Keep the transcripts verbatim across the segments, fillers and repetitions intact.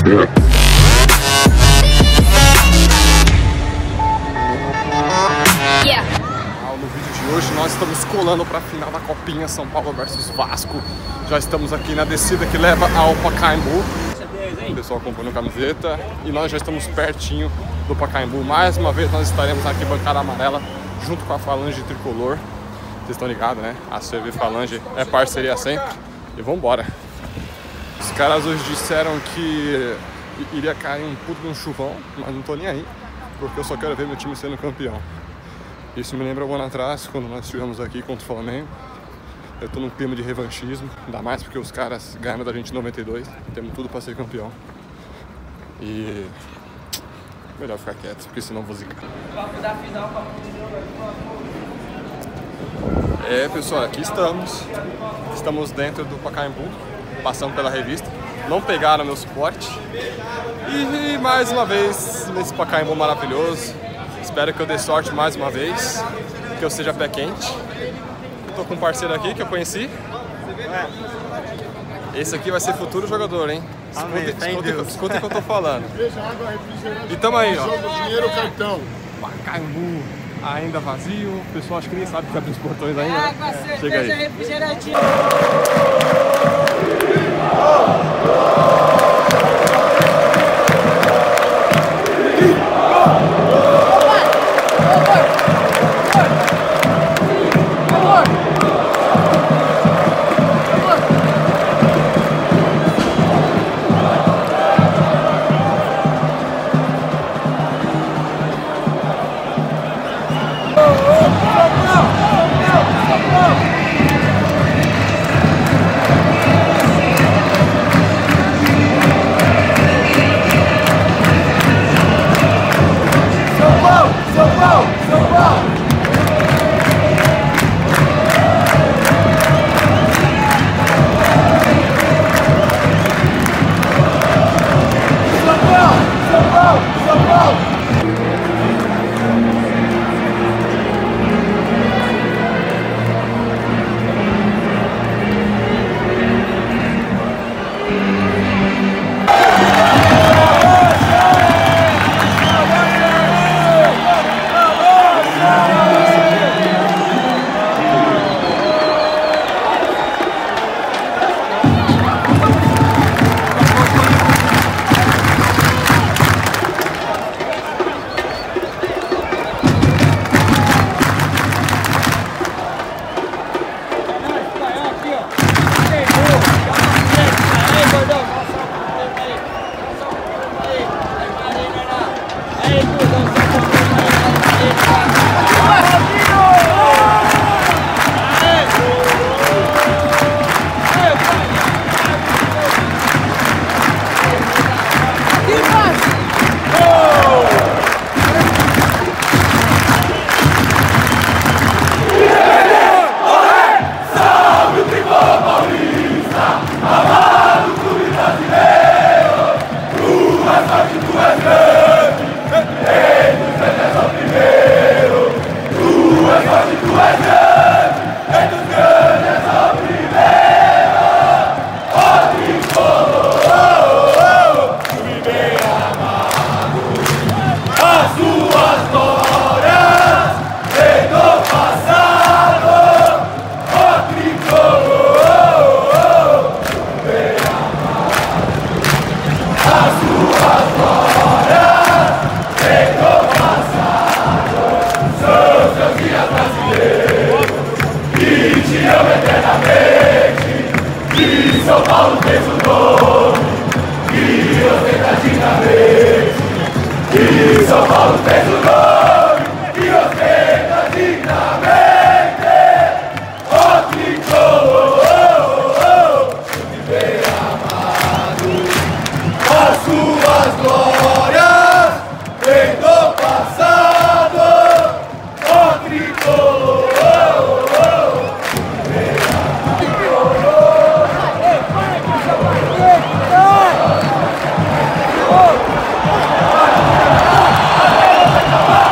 No vídeo de hoje nós estamos colando para a final da Copinha São Paulo versus Vasco. Já estamos aqui na descida que leva ao Pacaembu. O pessoal comprando camiseta e nós já estamos pertinho do Pacaembu. Mais uma vez nós estaremos aqui bancada amarela junto com a Falange Tricolor. Vocês estão ligados, né? A C V Falange é parceria sempre. E vambora. Os caras hoje disseram que iria cair um puto de um chuvão, mas não tô nem aí, porque eu só quero ver meu time sendo campeão. Isso me lembra um ano atrás, quando nós estivemos aqui contra o Flamengo. Eu tô num clima de revanchismo, ainda mais porque os caras ganharam da gente em noventa e dois. Temos tudo pra ser campeão. E... melhor ficar quieto, porque senão vou zicar. É, pessoal, aqui estamos. Estamos dentro do Pacaembu, passando pela revista. Não pegaram meu suporte. E mais uma vez, nesse Pacaembu maravilhoso. Espero que eu dê sorte mais uma vez, que eu seja pé quente. Tô com um parceiro aqui que eu conheci. Esse aqui vai ser futuro jogador, hein? Escuta o que eu tô falando. E tamo aí, ó. Dinheiro, cartão. Pacaembu ainda vazio. O pessoal acho que nem sabe que abre os portões ainda. Água, cerveja, chega aí. Refrigerantinho. São Paulo fez o nome, e ostenta dignamente. E São Paulo fez o nome, e ostenta dignamente. O tricolor, time bem amado, as suas glórias vem do passado. O tricolor. Come on!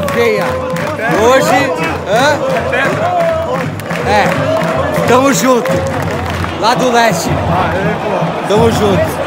na veia. Hoje, hã? É, tamo junto. Lá do leste. Tamo junto.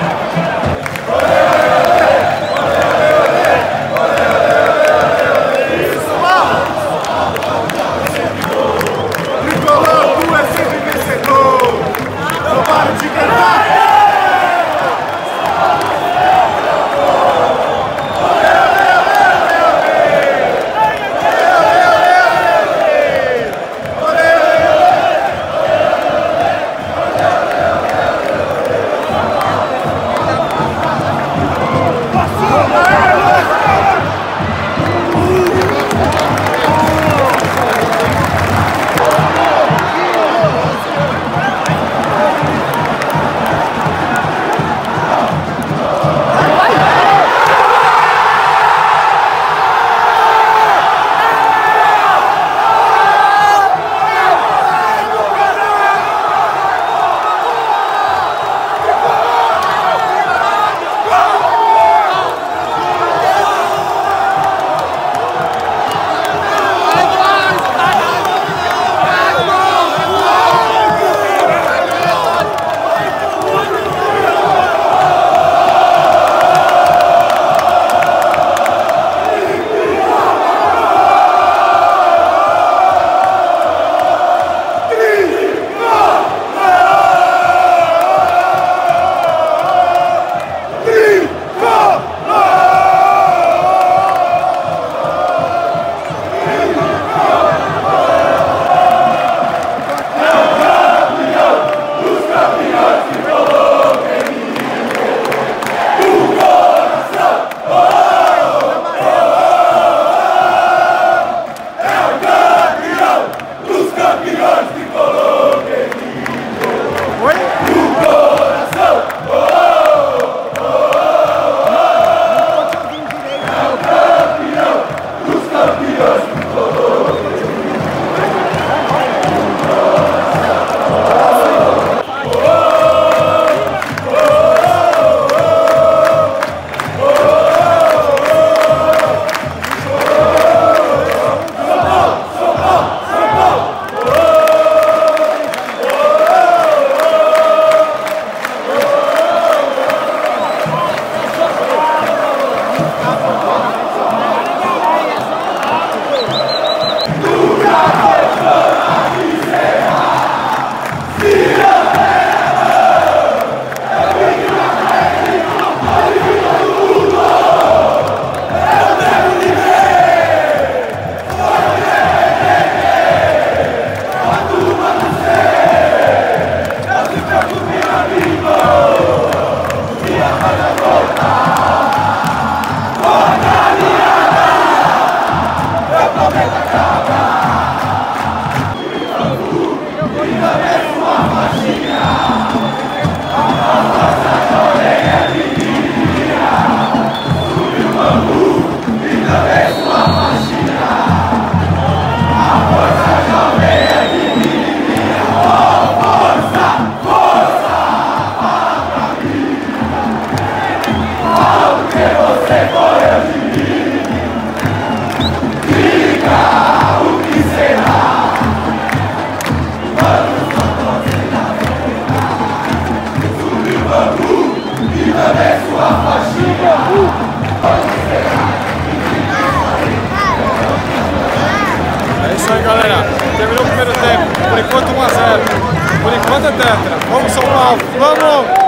É isso aí, galera. Terminou o primeiro tempo. Por enquanto um a zero. Por enquanto é tetra. Vamos, São Paulo. Vamos!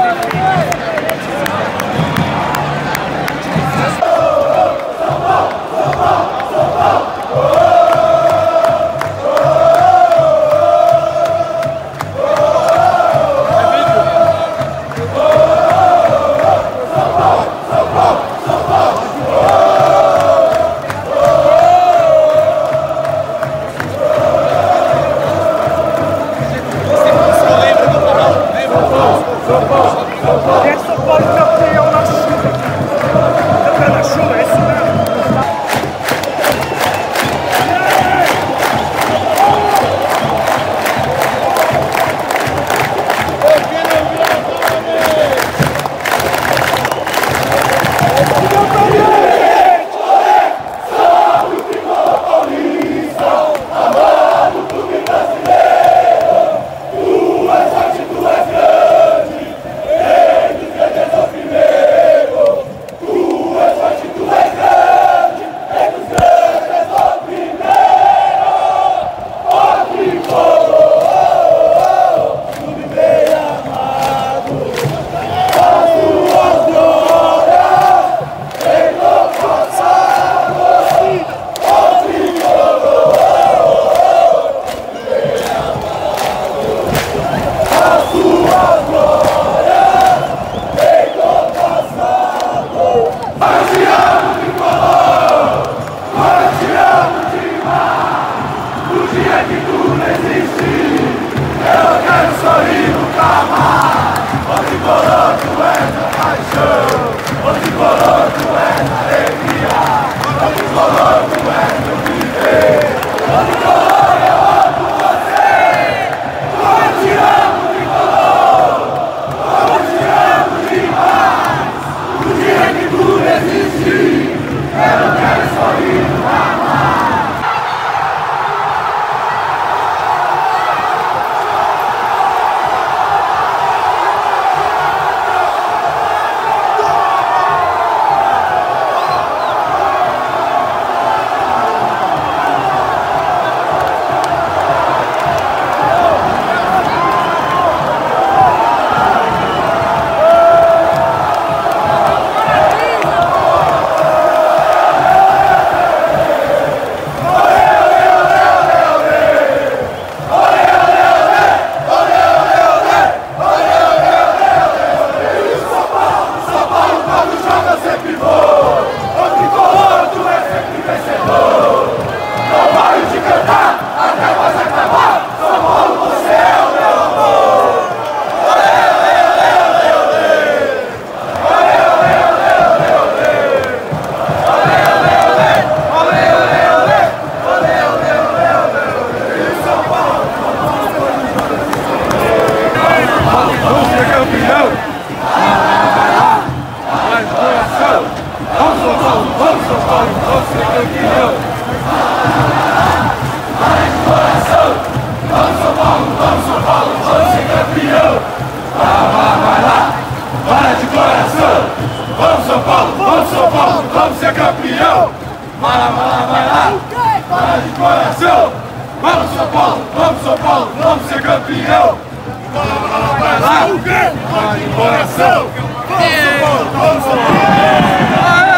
vai lá, vai lá, vai lá! Vai de coração! Vamos São Paulo, vamos São Paulo, vamos ser campeão! Vai lá, vai lá, vai lá! Vai de coração! Vamos São Paulo, vamos São Paulo!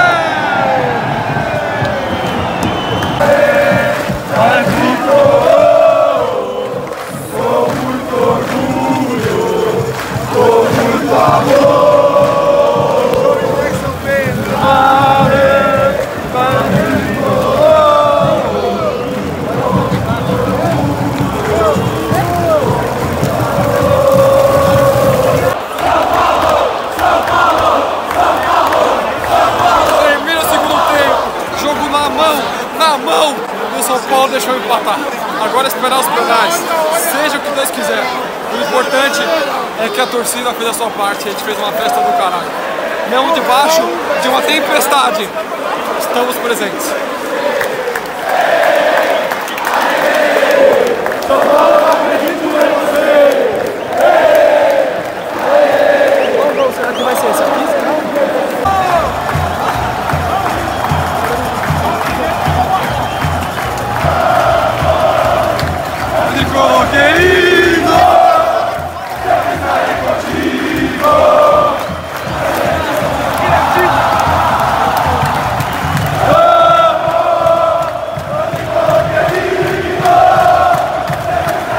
Vai com muito orgulho, com muito amor! São Paulo deixou empatar. Agora é esperar os penais. Seja o que Deus quiser. O importante é que a torcida fez a sua parte. A gente fez uma festa do caralho. Mesmo debaixo de uma tempestade, estamos presentes. Qual gol será que vai ser esse aqui? Querido, sempre estarei contigo. Vamos, querido, sempre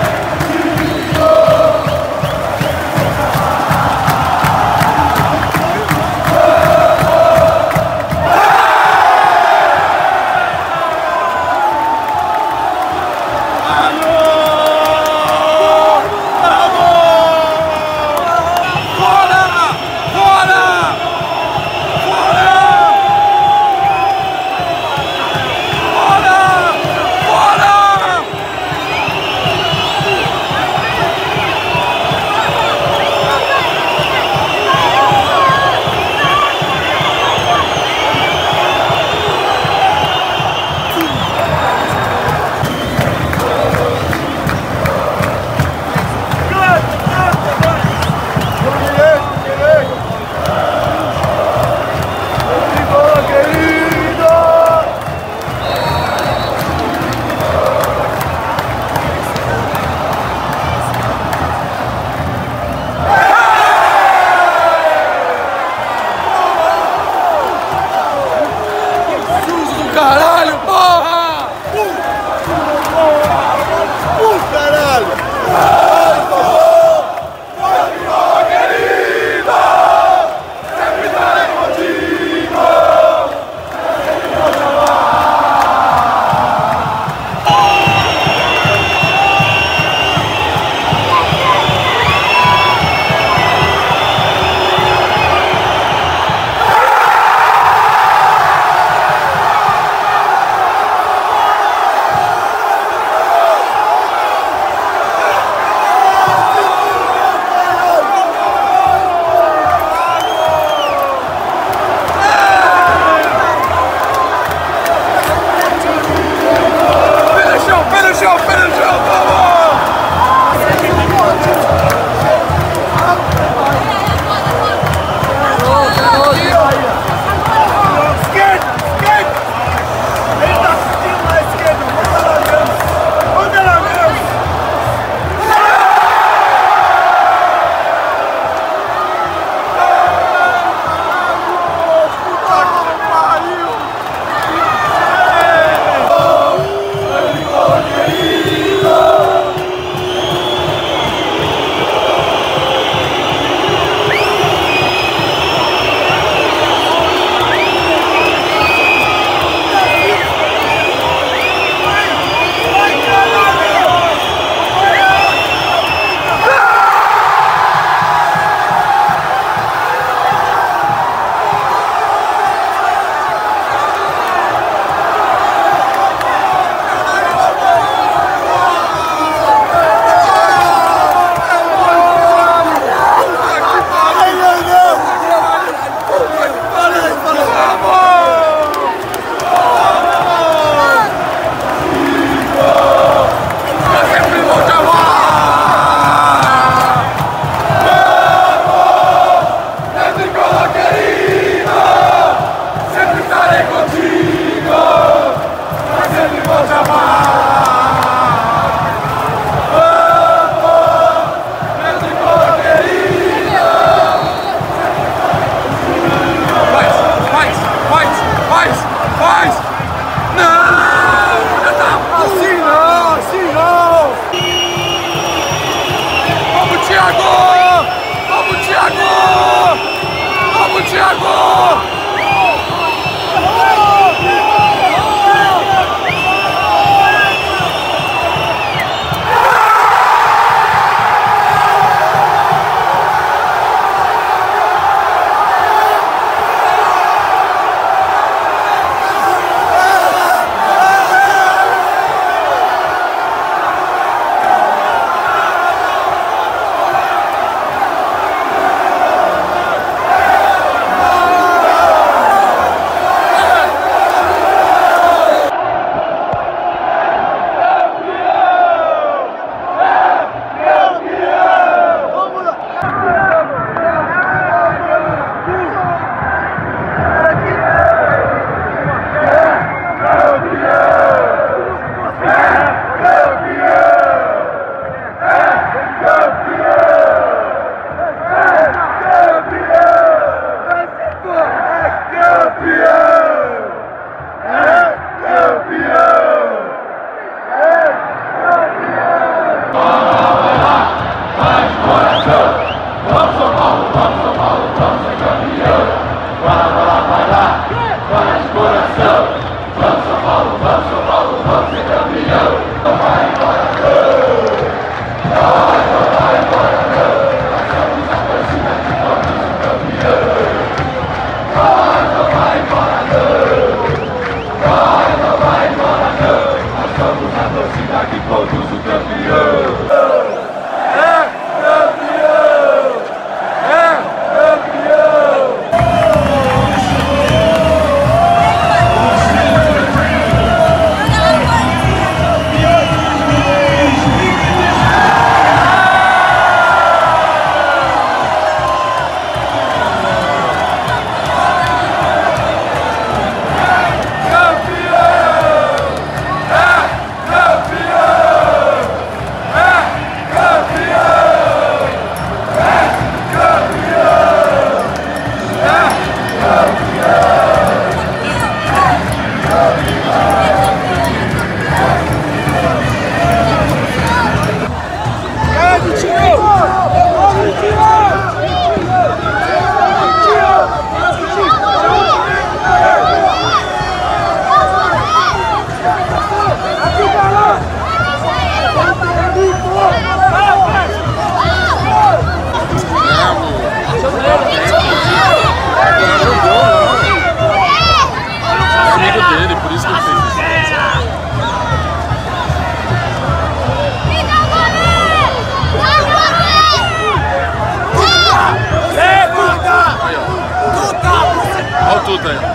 Aí, ó. Olha o Tuta aí.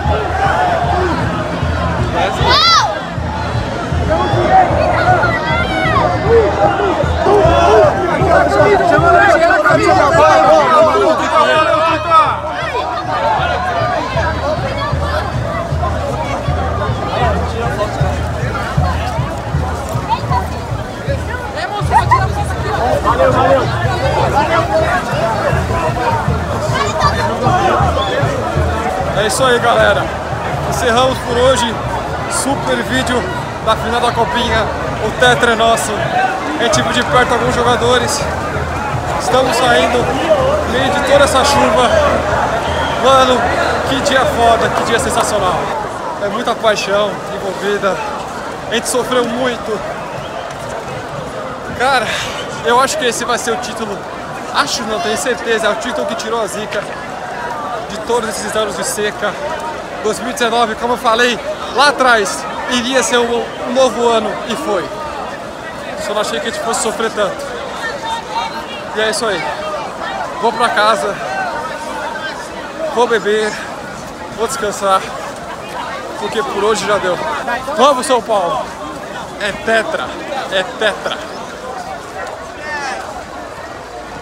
Valeu, valeu. É isso aí, galera. Encerramos por hoje. Super vídeo da final da Copinha. O tetra é nosso. A gente viu de perto alguns jogadores. Estamos saindo no meio de toda essa chuva. Mano, que dia foda, que dia sensacional. É muita paixão envolvida. A gente sofreu muito. Cara, eu acho que esse vai ser o título. Acho não, tenho certeza. É o título que tirou a zica de todos esses anos de seca. dois mil e dezenove, como eu falei lá atrás, iria ser um, um novo ano e foi. Só não achei que a gente fosse sofrer tanto. E é isso aí. Vou pra casa, vou beber, vou descansar, porque por hoje já deu. Vamos, São Paulo! É tetra, é tetra.